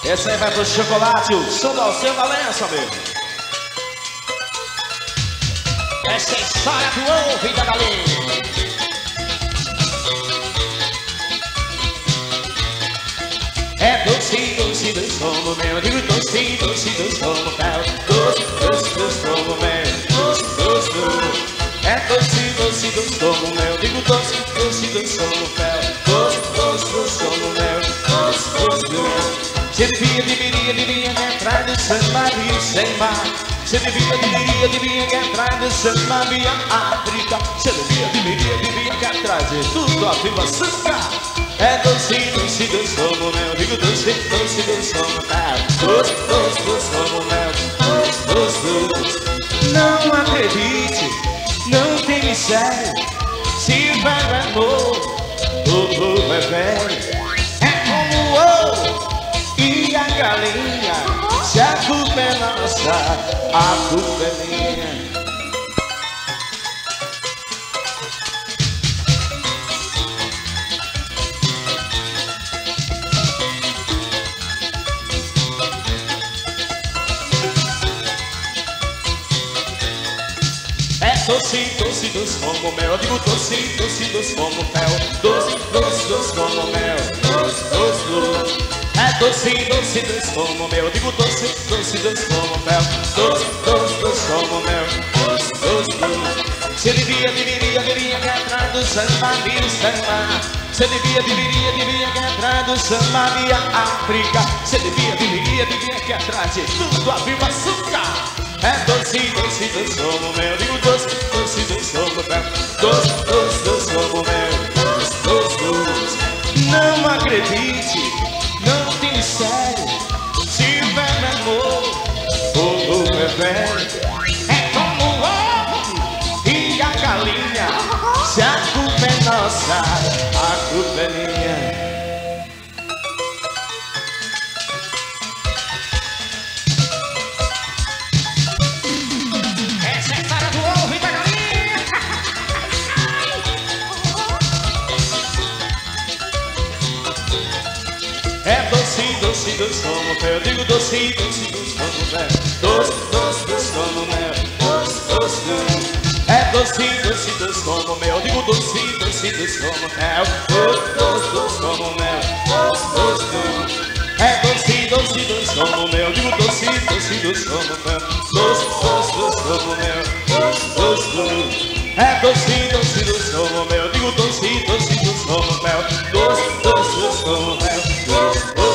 Essa aí vai pro chocolate, o som do Alceu Valença, meu. Essa é a história do ovo e da galinha. É doce, doce, doce como mel. Eu digo doce, doce, doce como mel. Doce, doce, doce como mel. Doce, doce, doce. É doce, doce, doce como mel. Eu digo doce, doce, doce como mel. Doce, doce, doce como mel. Doce, doce, doce. Se devia que entrar de samba e sem mar. Se devia que entrar de samba e África. Se devia que atrás de tudo a viva açúcar. É doce, doce, doce como mel. Digo doce, doce, doce como mel. Doce, doce, doce como mel. Doce, doce, doce. Não acredite, não tem mistério. Se vai amor, o povo é velho. É como o ovo e a galinha. Se a culpa é nossa, a culpa é minha. Doce, doce, doce como mel. Eu digo doce, doce, doce como mel. Doce, doce, doce como mel. Doce, doce, doce. É doce, doce, doce como mel. Eu digo doce, doce, doce como mel. Doce, doce, doce como mel. Doce, doce, doce. Se devia que atrás do samba e o samba. Se devia que atrás do samba e a África. Se devia que atrás de tudo a viva açúcar. É doce, doce, doce como mel. Digo doce, doce, doce como mel. Doce, doce, doce como mel. Doce, doce, doce. Não acredite, não tem mistério. Se tiver amor, o povo é velho. É como o ovo e a galinha. Se a culpa é nossa, a culpa é minha. É doce, doce, doce como mel. Eu digo doce, doce, doce como mel. Doce, doce, doce como mel. Doce, doce, doce. É doce, doce, doce como mel. Eu digo doce, doce, doce como mel. Doce, doce, doce como mel. Doce, doce, doce. É doce, doce, doce como mel. Eu digo doce, doce, doce como mel. Doce, doce, doce como mel. Doce, doce, doce. É doce, doce, doce como mel. Eu digo doce, doce, doce como mel. Doce, doce, doce como mel.